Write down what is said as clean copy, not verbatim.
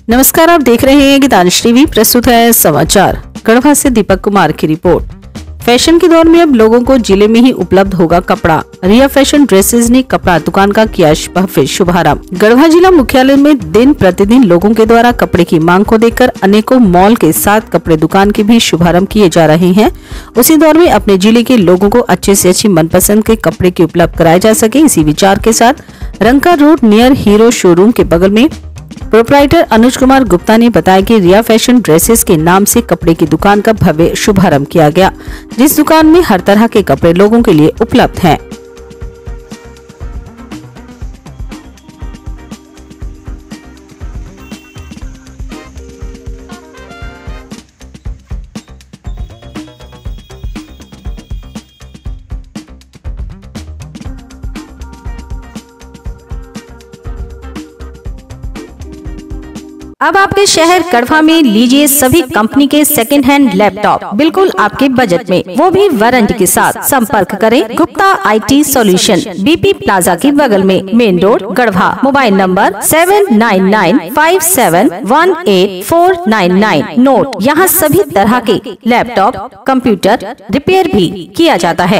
नमस्कार, आप देख रहे हैं गीतांश टीवी। प्रस्तुत है समाचार। गढ़वा से दीपक कुमार की रिपोर्ट। फैशन के दौर में अब लोगों को जिले में ही उपलब्ध होगा कपड़ा। रिया फैशन ड्रेसेस ने कपड़ा दुकान का किया भव्य शुभारंभ। गढ़वा जिला मुख्यालय में दिन प्रतिदिन लोगों के द्वारा कपड़े की मांग को देखकर अनेकों मॉल के साथ कपड़े दुकान के भी शुभारंभ किए जा रहे हैं। उसी दौर में अपने जिले के लोगों को अच्छे से अच्छी मनपसंद के कपड़े की उपलब्ध कराए जा सके, इसी विचार के साथ Ranka road near Hero showroom के बगल में प्रोप्राइटर अनुज कुमार गुप्ता ने बताया कि रिया फैशन ड्रेसेस के नाम से कपड़े की दुकान का भव्य शुभारंभ किया गया, जिस दुकान में हर तरह के कपड़े लोगों के लिए उपलब्ध हैं। अब आपके शहर गढ़वा में लीजिए सभी कंपनी के सेकंड हैंड लैपटॉप बिल्कुल आपके बजट में, वो भी वारंटी के साथ। संपर्क करें Gupta IT solution, BP plaza के बगल में, main road Garhwa. Mobile number 7995718499। Note, यहाँ सभी तरह के लैपटॉप कंप्यूटर रिपेयर भी किया जाता है।